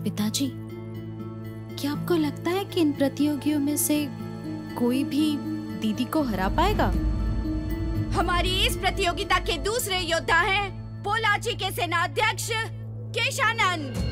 पिताजी, क्या आपको लगता है कि इन प्रतियोगियों में से कोई भी दीदी को हरा पाएगा? हमारी इस प्रतियोगिता के दूसरे योद्धा हैं पोलाची के सेनाध्यक्ष केशानंद।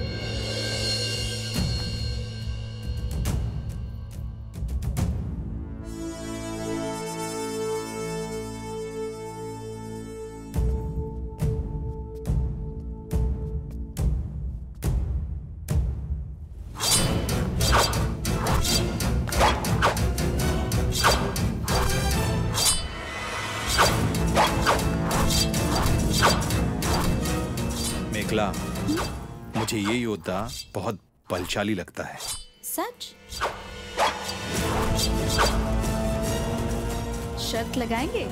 मुझे ये योद्धा बहुत बलशाली लगता है। सच? शर्त लगाएंगे?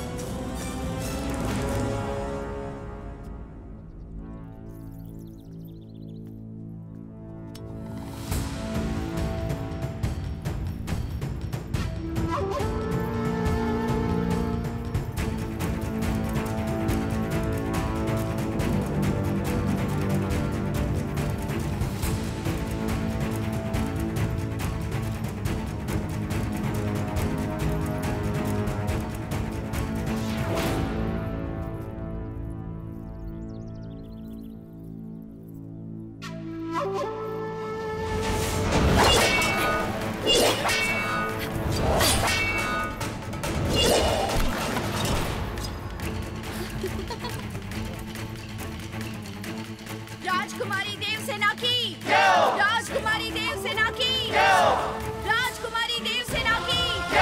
राजकुमारी देवसेना की, राजकुमारी देवसेना की, राजकुमारी देवसेना की।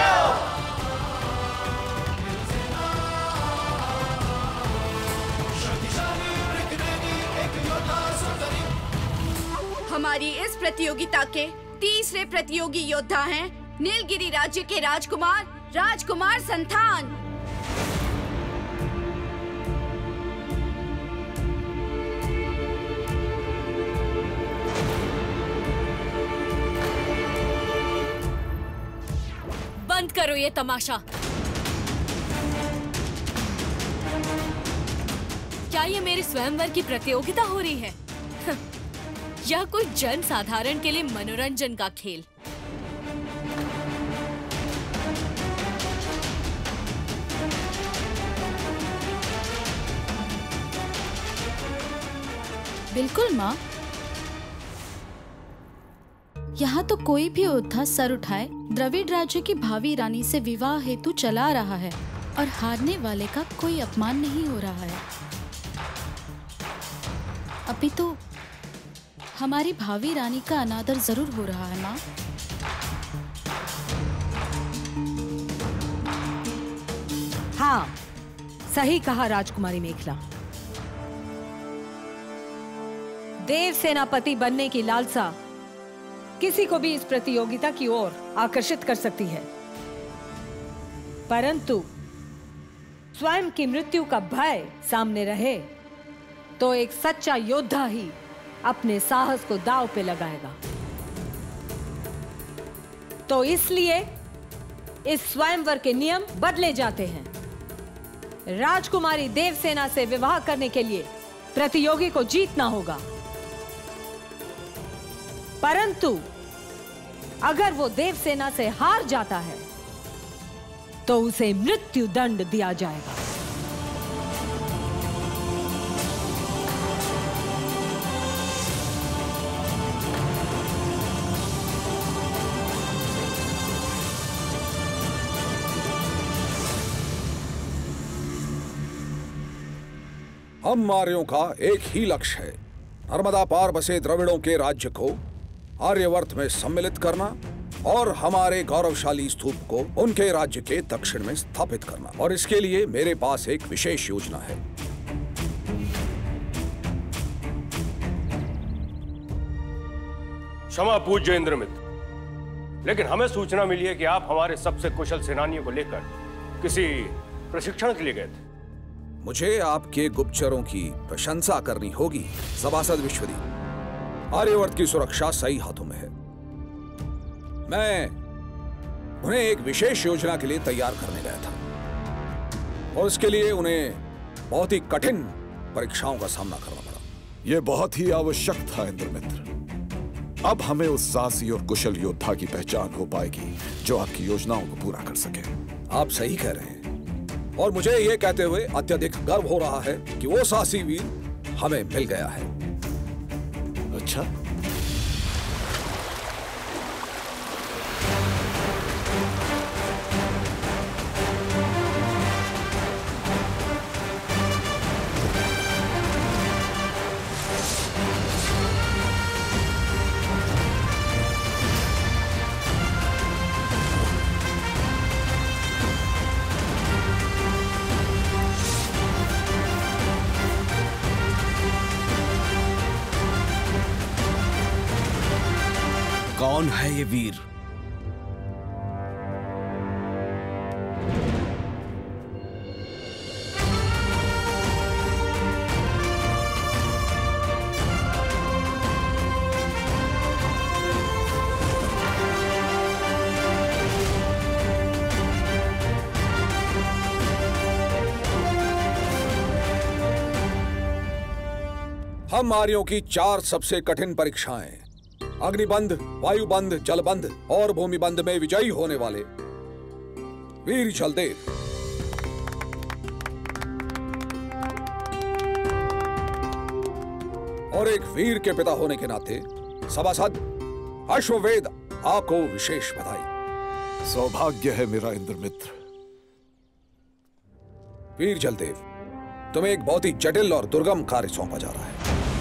हमारी इस प्रतियोगिता के तीसरे प्रतियोगी योद्धा हैं नीलगिरी राज्य के राजकुमार राजकुमार संथान। बंद करो ये तमाशा। क्या ये मेरे स्वयंवर की प्रतियोगिता हो रही है या कोई जन साधारण के लिए मनोरंजन का खेल? बिल्कुल माँ। यहाँ तो कोई भी योद्धा सर उठाए द्रविड़ राज्य की भावी रानी से विवाह हेतु चला रहा है और हारने वाले का कोई अपमान नहीं हो रहा है। अभी तो हमारी भावी रानी का अनादर जरूर हो रहा है माँ। हाँ, सही कहा राजकुमारी मेखला। देव सेनापति बनने की लालसा किसी को भी इस प्रतियोगिता की ओर आकर्षित कर सकती है, परंतु स्वयं की मृत्यु का भय सामने रहे तो एक सच्चा योद्धा ही अपने साहस को दांव पे लगाएगा। तो इसलिए इस स्वयंवर के नियम बदले जाते हैं। राजकुमारी देवसेना से विवाह करने के लिए प्रतियोगी को जीतना होगा, परंतु अगर वो देवसेना से हार जाता है तो उसे मृत्यु दंड दिया जाएगा। हम आर्यों का एक ही लक्ष्य है, नर्मदा पार बसे द्रविड़ों के राज्य को आर्यवर्त में सम्मिलित करना और हमारे गौरवशाली स्तूप को उनके राज्य के दक्षिण में स्थापित करना। और इसके लिए मेरे पास एक विशेष योजना है। क्षमा पूज्य इंद्रमित्र, लेकिन हमें सूचना मिली है कि आप हमारे सबसे कुशल सेनानियों को लेकर किसी प्रशिक्षण के लिए गए थे। मुझे आपके गुप्तचरों की प्रशंसा करनी होगी सभासद विश्वदीप। आर्यवर्त की सुरक्षा सही हाथों में है। मैं उन्हें एक विशेष योजना के लिए तैयार करने गया था और उसके लिए उन्हें बहुत ही कठिन परीक्षाओं का सामना करना पड़ा। यह बहुत ही आवश्यक था इंद्रमित्र। अब हमें उस साहसी और कुशल योद्धा की पहचान हो पाएगी जो आपकी योजनाओं को पूरा कर सके। आप सही कह रहे हैं और मुझे ये कहते हुए अत्यधिक गर्व हो रहा है कि वो साहसी वीर हमें मिल गया है। अच्छा, कौन है ये वीर? हम आर्यों की 4 सबसे कठिन परीक्षाएं, अग्निबंध, वायुबंध, जलबंध और भूमिबंध में विजयी होने वाले वीर जलदेव। और एक वीर के पिता होने के नाते सभासद अश्ववेद आपको विशेष बधाई। सौभाग्य है मेरा इंद्रमित्र। वीर जलदेव, तुम्हें एक बहुत ही जटिल और दुर्गम कार्य सौंपा जा रहा है।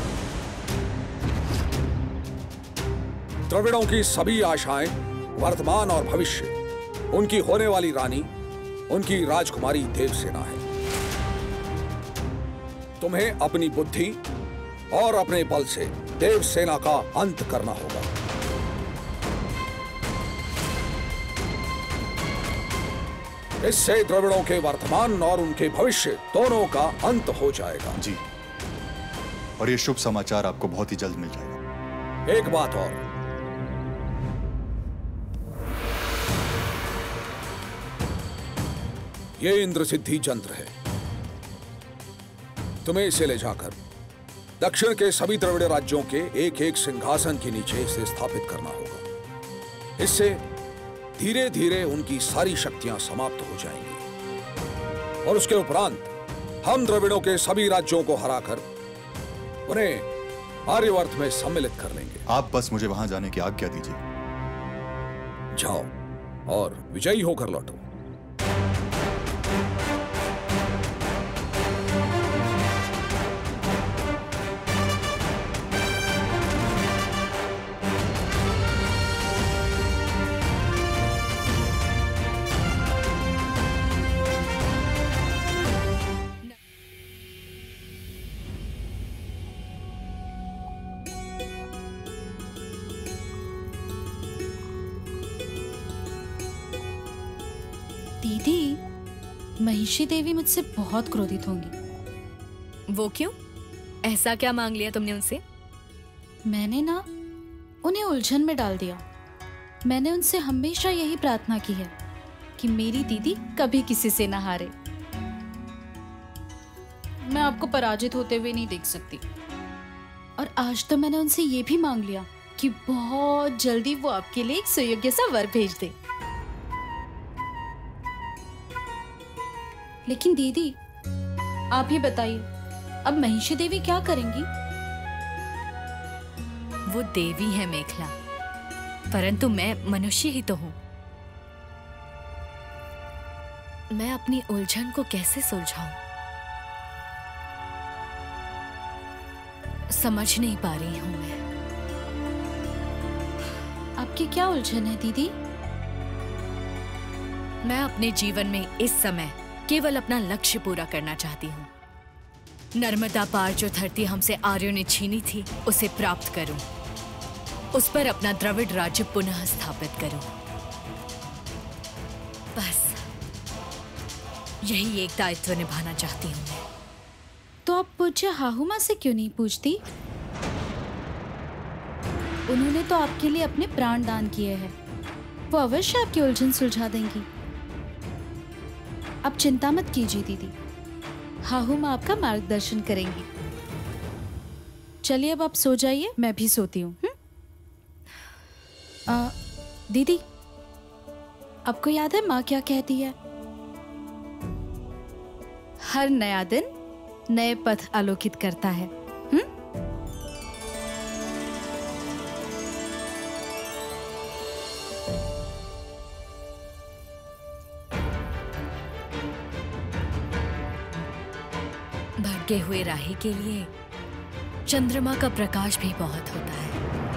द्रविड़ों की सभी आशाएं, वर्तमान और भविष्य, उनकी होने वाली रानी, उनकी राजकुमारी देवसेना है। तुम्हें अपनी बुद्धि और अपने बल से देवसेना का अंत करना होगा। इससे द्रविड़ों के वर्तमान और उनके भविष्य दोनों का अंत हो जाएगा। जी, और ये शुभ समाचार आपको बहुत ही जल्द मिल जाएगा। एक बात और, ये इंद्र सिद्धि यंत्र है। तुम्हें इसे ले जाकर दक्षिण के सभी द्रविड़ राज्यों के एक एक सिंहासन के नीचे इसे स्थापित करना होगा। इससे धीरे धीरे उनकी सारी शक्तियां समाप्त हो जाएंगी और उसके उपरांत हम द्रविड़ों के सभी राज्यों को हराकर उन्हें आर्यवर्त में सम्मिलित कर लेंगे। आप बस मुझे वहां जाने की आज्ञा दीजिए। जाओ और विजयी होकर लौटो। दीदी, महिषी देवी मुझसे बहुत क्रोधित होंगी। वो क्यों? ऐसा क्या मांग लिया तुमने उनसे? मैंने ना उन्हें उलझन में डाल दिया। मैंने उनसे हमेशा यही प्रार्थना की है कि मेरी दीदी कभी किसी से ना हारे। मैं आपको पराजित होते हुए नहीं देख सकती। और आज तो मैंने उनसे ये भी मांग लिया कि बहुत जल्दी वो आपके लिए एक सुयोग्य सा वर भेज दे। लेकिन दीदी, आप ही बताइए, अब महिषी देवी क्या करेंगी? वो देवी है मेखला, परंतु मैं मनुष्य ही तो हूं। मैं अपनी उलझन को कैसे सुलझाऊं? समझ नहीं पा रही हूं मैं। आपकी क्या उलझन है दीदी? मैं अपने जीवन में इस समय केवल अपना लक्ष्य पूरा करना चाहती हूँ। नर्मदा पार जो धरती हमसे आर्यों ने छीनी थी, उसे प्राप्त करूं। उस पर अपना द्रविड़ राज्य पुनः स्थापित करूं। बस यही एक दायित्व निभाना चाहती हूँ मैं। तो आप पूज्य हाहुमा से क्यों नहीं पूछती? उन्होंने तो आपके लिए अपने प्राण दान किए हैं। वो अवश्य आपकी उलझन सुलझा देंगी। आप चिंता मत कीजिए दीदी, हाहुमा आपका मार्गदर्शन करेंगी। चलिए अब आप सो जाइए, मैं भी सोती हूँ। दीदी, आपको याद है माँ क्या कहती है? हर नया दिन नए पथ आलोकित करता है। भटके हुए राही के लिए चंद्रमा का प्रकाश भी बहुत होता है।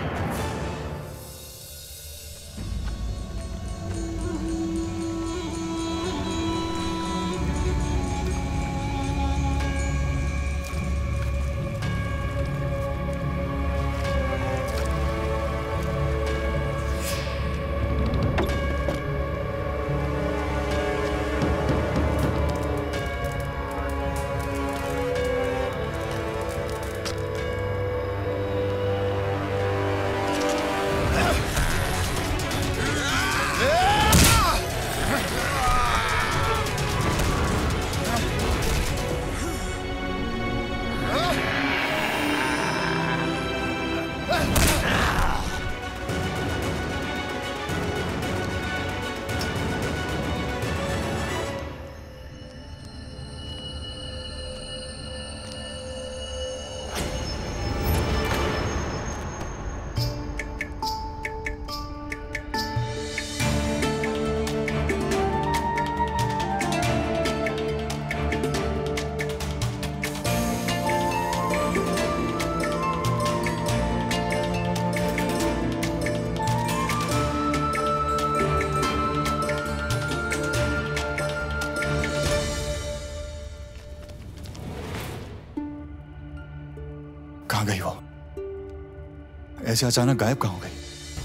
कहाँ गई वो? ऐसे अचानक गायब कहाँ हो गई?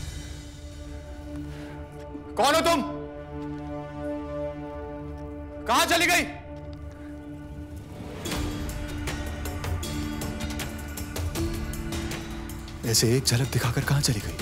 कौन हो तुम? कहाँ चली गई? ऐसे एक झलक दिखाकर कहाँ चली गई?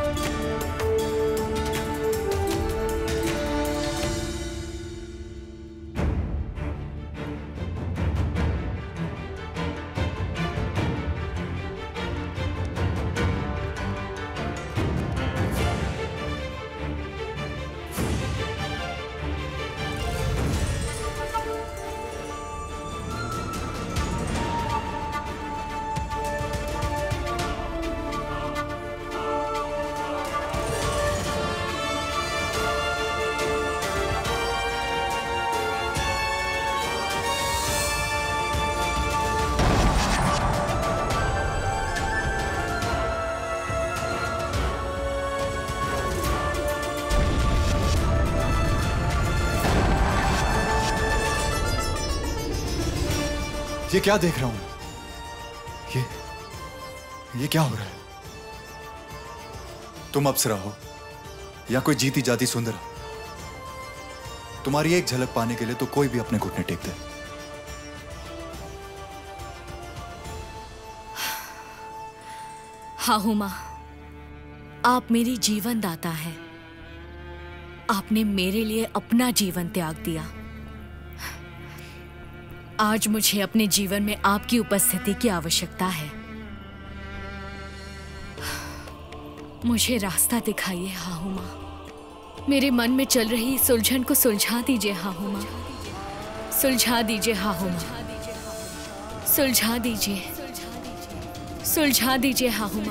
ये क्या देख रहा हूं? ये क्या हो रहा है? तुम अप्सरा हो या कोई जीती जाती सुंदरा? तुम्हारी एक झलक पाने के लिए तो कोई भी अपने घुटने टेक दे। हाँ हुमा, आप मेरी जीवन दाता है। आपने मेरे लिए अपना जीवन त्याग दिया। आज मुझे अपने जीवन में आपकी उपस्थिति की आवश्यकता है। मुझे रास्ता दिखाइए हाँ हुमा। मेरे मन में चल रही सुलझन को सुलझा दीजिए हाँ हुमा। सुलझा दीजिए हाँ हुमा। सुलझा दीजिए, सुलझा दीजिए हाँ हुमा।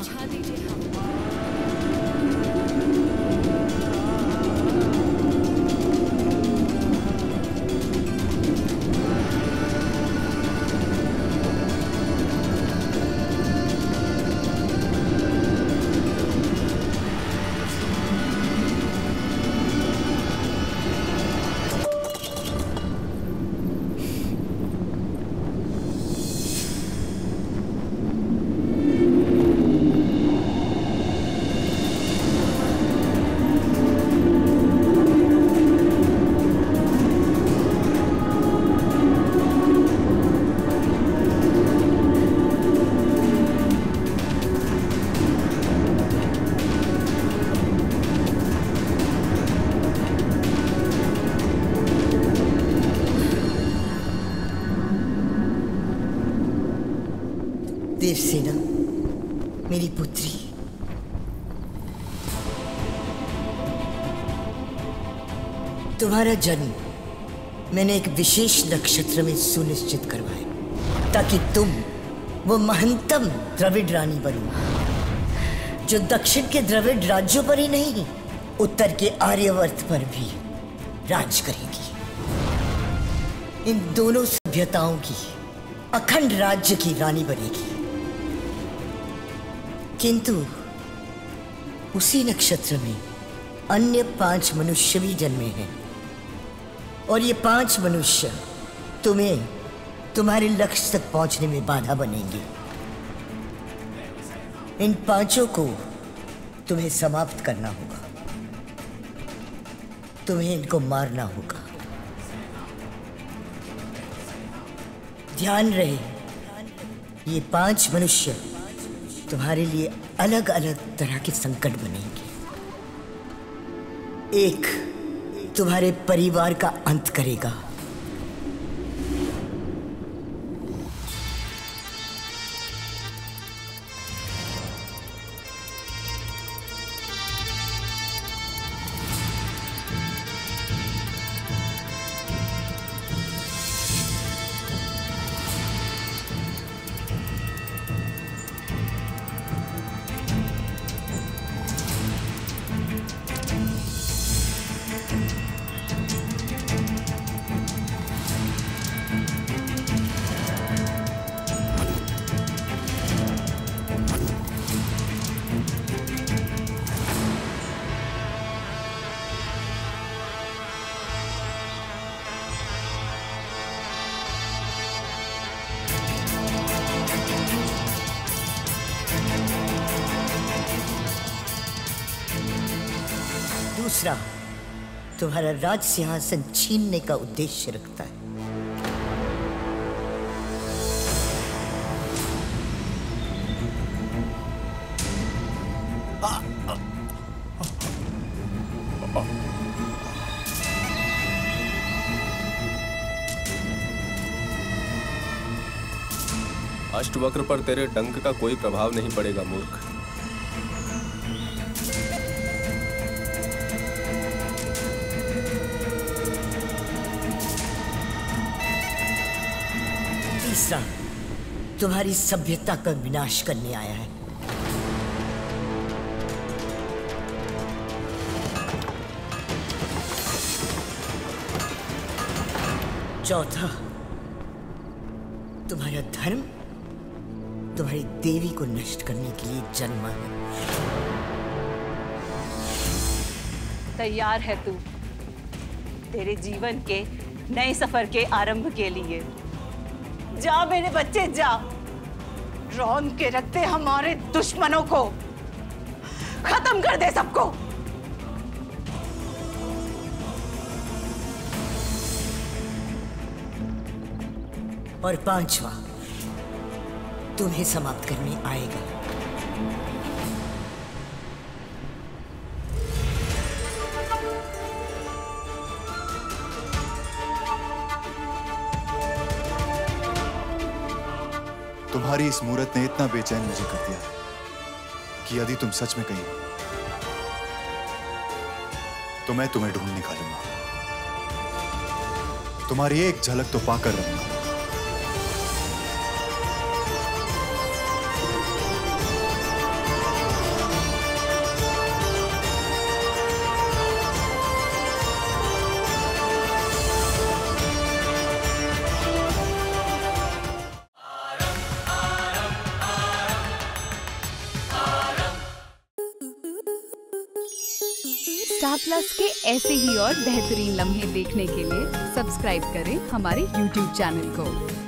देवसेना, मेरी पुत्री, तुम्हारा जन्म मैंने एक विशेष नक्षत्र में सुनिश्चित करवाया ताकि तुम वो महंतम द्रविड़ रानी बनो जो दक्षिण के द्रविड़ राज्यों पर ही नहीं उत्तर के आर्यवर्त पर भी राज करेगी। इन दोनों सभ्यताओं की अखंड राज्य की रानी बनेगी। किंतु उसी नक्षत्र में अन्य 5 मनुष्य भी जन्मे हैं और ये 5 मनुष्य तुम्हें तुम्हारे लक्ष्य तक पहुंचने में बाधा बनेंगे। इन 5 को तुम्हें समाप्त करना होगा, तुम्हें इनको मारना होगा। ध्यान रहे, ये 5 मनुष्य तुम्हारे लिए अलग अलग तरह के संकट बनेंगे। एक तुम्हारे परिवार का अंत करेगा, दूसरा तुम्हारा राज सिंहासन छीनने का उद्देश्य रखता है। अष्टवक्र पर तेरे डंक का कोई प्रभाव नहीं पड़ेगा मूर्ख। तीसरा तुम्हारी सभ्यता का विनाश करने आया है। चौथा तुम्हारा धर्म तुम्हारी देवी को नष्ट करने के लिए जन्मा है। तैयार है तू तेरे जीवन के नए सफर के आरंभ के लिए? जा मेरे बच्चे जा, रौंद के रखते हमारे दुश्मनों को, खत्म कर दे सबको। और 5वां तुम्हें समाप्त करने आएगा। तुम्हारी इस मूरत ने इतना बेचैन मुझे कर दिया कि यदि तुम सच में कहीं हो तो मैं तुम्हें ढूंढ निकालूंगा, तुम्हारी एक झलक तो पाकर रहूंगा। स्टार प्लस के ऐसे ही और बेहतरीन लम्हे देखने के लिए सब्सक्राइब करें हमारे YouTube चैनल को।